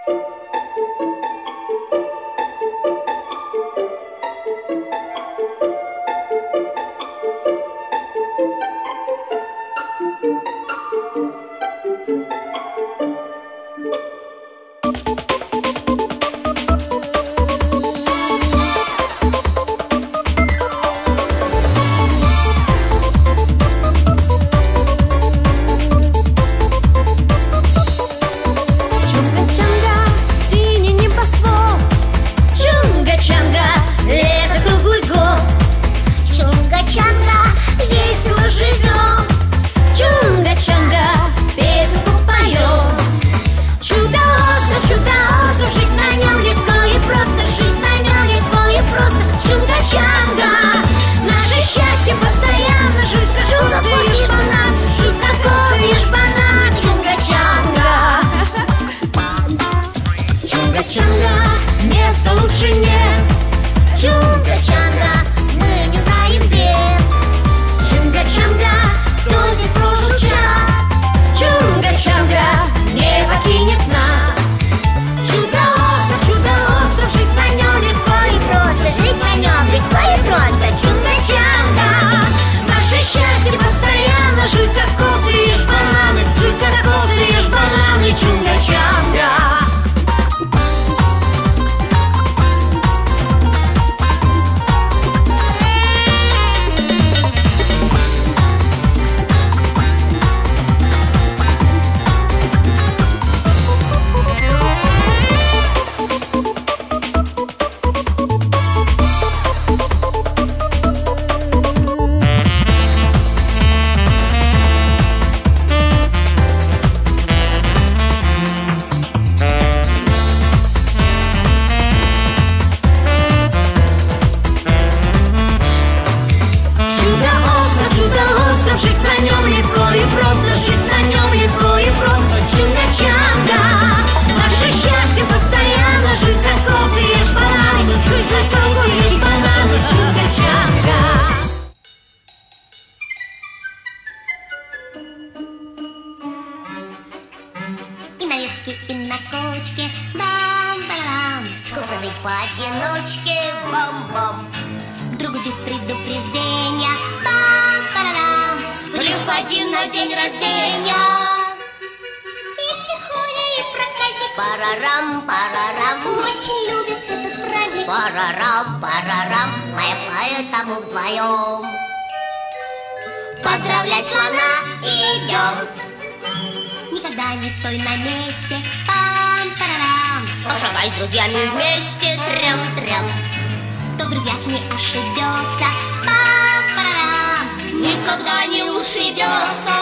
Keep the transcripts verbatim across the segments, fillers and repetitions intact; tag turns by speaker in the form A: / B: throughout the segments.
A: Поодиночке, бам-бам, другу без предупреждения, бам-парарам, приходи на день рождения. И тихоня, и проказник, парарам, парарам, очень любит этот праздник, парарам, парарам, мы поэтому вдвоем поздравлять слона идем. Никогда не стой на месте, пам-парарам, пошагай с друзьями вместе, трям-трям. Кто в друзьях не ошибется, пам-парарам, никогда не ушибется.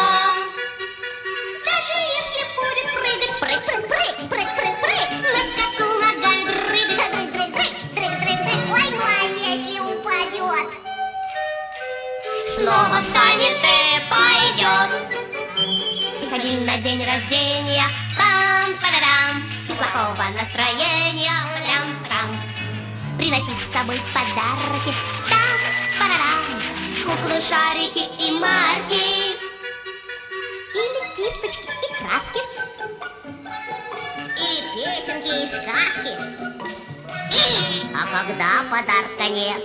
A: Даже если будет прыгать, прыг-прыг-прыг, прыг-прыг-прыг, на скаку ногами дрыгать, дрыг-дрыг-дрыг, ой, ну а если упадет, снова встанет и пойдет. Приходи на день рождения, пам-парарам, без плохого настроения, прям-прям. Приноси с собой подарки, там-парарам, куклы, шарики и марки, или кисточки и краски, или песенки и сказки. И, а когда подарка нет,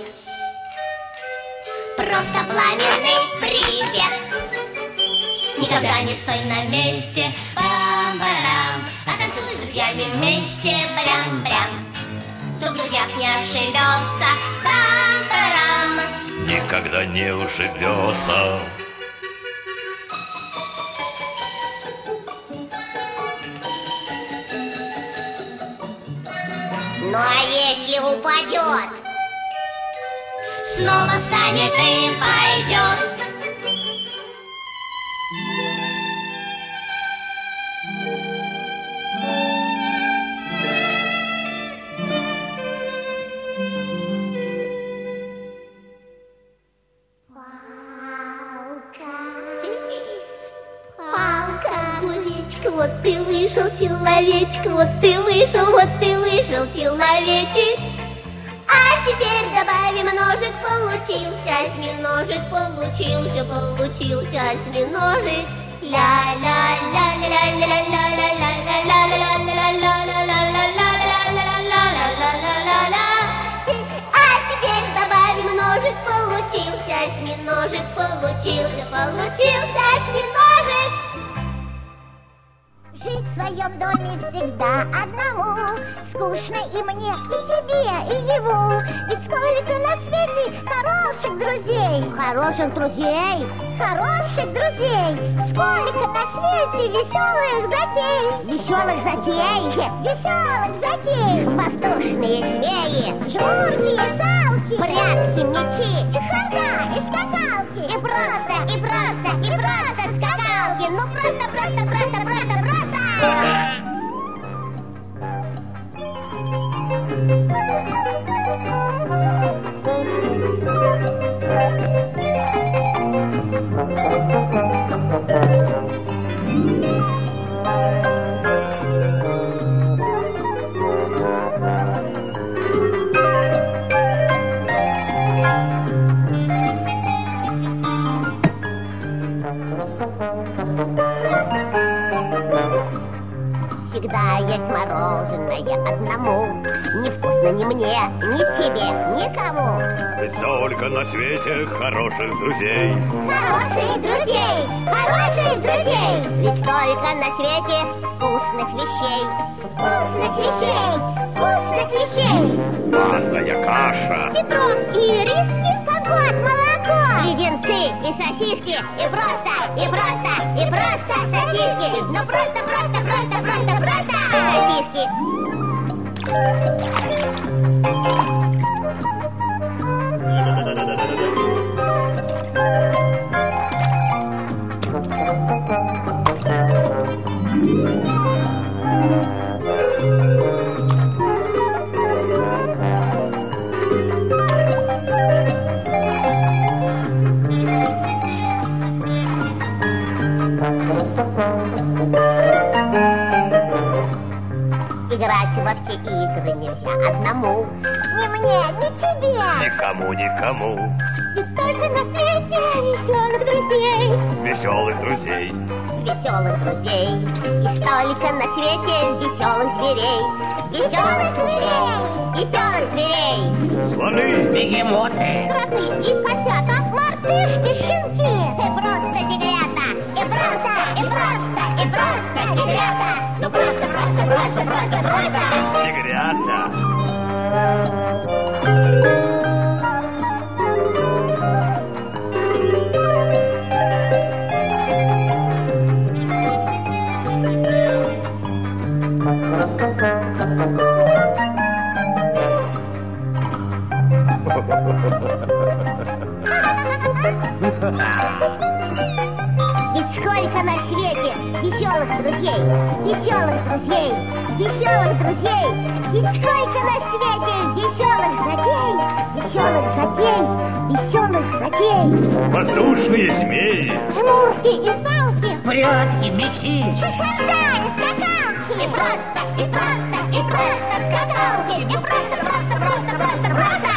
A: просто пламенный привет. Никогда не стой на месте, пам-парам, а танцуй с друзьями вместе, прям-прям. Кто в друзьях не ошибется, пам-парам,
B: никогда не ушибется.
A: Ну а если упадет, снова встанет и пойдет.
C: Вот ты вышел, человечек, вот ты вышел, вот ты вышел, человечек. А теперь добавим ножик, получился осьминожек, получился, получился осьминожек. Ля-ля-ля-ля-ля-ля-ля-ля-ля-ля-ля-ля-ля-ля-ля-ля-ля. получился, получился осьминожек. Жить в своем доме всегда одному скучно и мне, и тебе, и ему. Ведь сколько на свете хороших друзей. Хороших друзей? Хороших друзей. Сколько на свете веселых затей. Веселых затей? Веселых затей. Воздушные змеи, жмурки и салки, прятки, мечи, чехарда и скакалки. И просто, и просто, и просто скакалки. Ну просто, просто, просто, просто, просто. Всегда есть мороженое одному. Невкусно ни мне, ни тебе, никому.
B: Ведь столько на свете хороших друзей.
C: Хороших друзей, хороших друзей. Ведь столько на свете вкусных вещей. Вкусных вещей, вкусных вещей.
B: Манная каша,
C: Ситрон и риски, компот, молоко. Леденцы и сосиски, и просто, и просто, и просто сосиски. Ну просто, просто, просто, просто, просто сосиски. Играть во все игры нельзя одному. Ни мне, ни тебе.
B: никому, никому.
C: Ведь столько на свете веселых друзей.
B: Веселых друзей.
C: Веселых друзей. И столько на свете веселых зверей. Веселых зверей. Веселых зверей.
B: Слоны.
D: Бегемоты.
C: Кроты и котята. Мартышки, щенки. И просто тигрята. И просто, и просто, и просто тигрята. Ну просто, просто, просто, просто, просто.
B: Тигрята.
C: Ведь сколько на свете веселых друзей, веселых друзей, веселых друзей. Ведь сколько на свете веселых затей, веселых затей, веселых затей.
B: Воздушные змеи.
C: Жмурки и салки,
D: Прятки, мечи.
C: чехарда и скакалки. И просто, и просто, и просто скакалки. И просто, просто, просто, просто, просто.